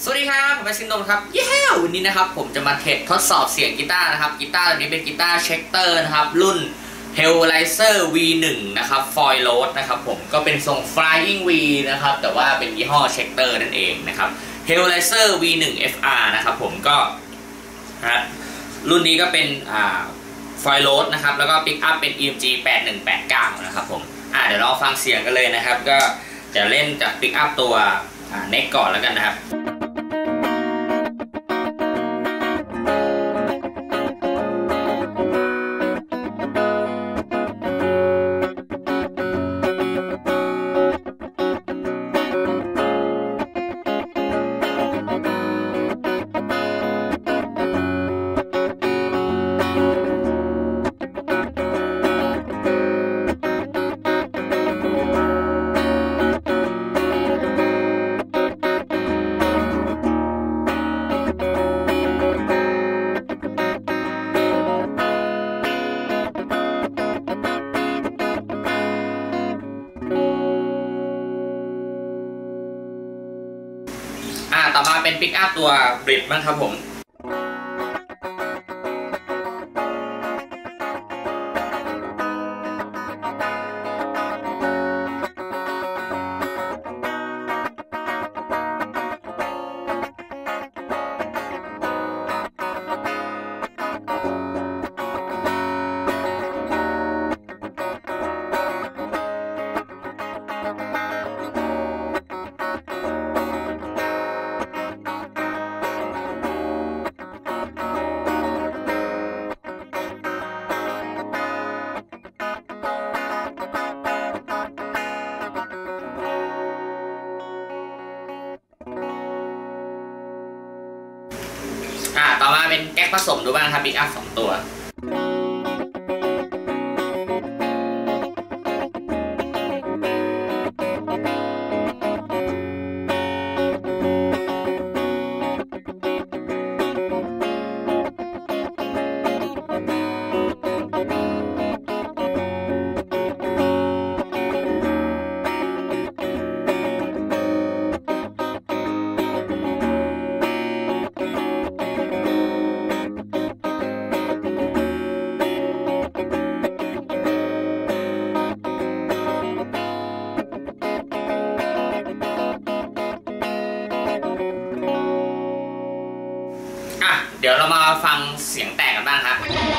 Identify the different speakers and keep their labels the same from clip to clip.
Speaker 1: สวัสดีครับผมเป็นซินโดมครับเย้วันนี้นะครับผมจะมาทดสอบเสียงกีตาร์นะครับกีตาร์ตัวนี้เป็นกีตาร์เช็คเตอร์นะครับรุ่น Hellraiser V1 นะครับ Foil Road นะครับผมก็เป็นทรง Flying V นะครับแต่ว่าเป็นยี่ห้อเช็คเตอร์นั่นเองนะครับ Hellraiser V1 FR นะครับผมก็รุ่นนี้ก็เป็นFoil Road นะครับแล้วก็ปิกอัพเป็น EMG 8189นะครับผมเดี๋ยวเราฟังเสียงกันเลยนะครับก็จะเล่นจากปิกอัพตัวเน็กก่อนแล้วกันนะครับต่อมาเป็นปิกอัพตัวบริดมั้งครับผมต่อมาเป็นแก๊กผสมดูบ้างครับบิ๊กอัพ2ตัวเดี๋ยวเรามาฟังเสียงแตกกันบ้างครับ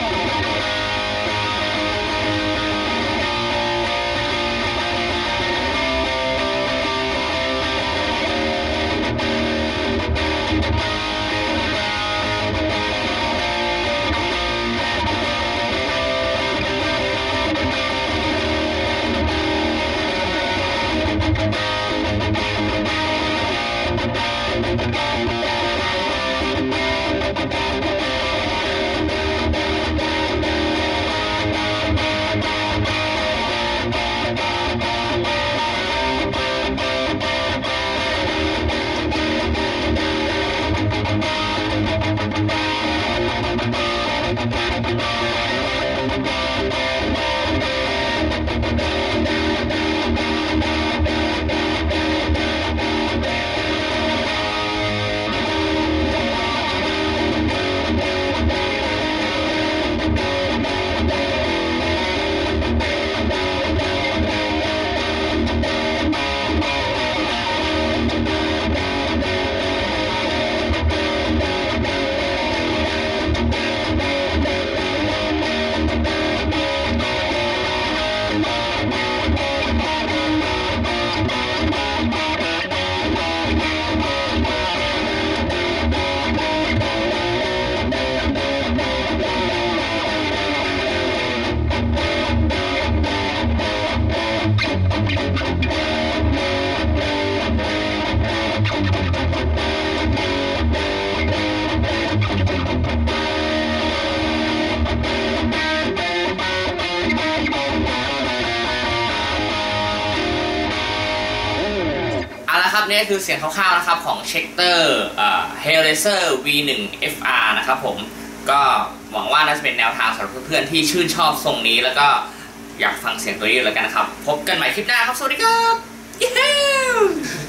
Speaker 1: ครับนี่คือเสียงคร่าวๆนะครับของเช็คเตอร์ Hellraiser V1 FR นะครับผมก็หวังว่าน่าจะเป็นแนวทางสำหรับเพื่อนๆที่ชื่นชอบทรงนี้แล้วก็อยากฟังเสียงตัวนี้แล้วกันนะครับพบกันใหม่คลิปหน้าครับสวัสดีครับ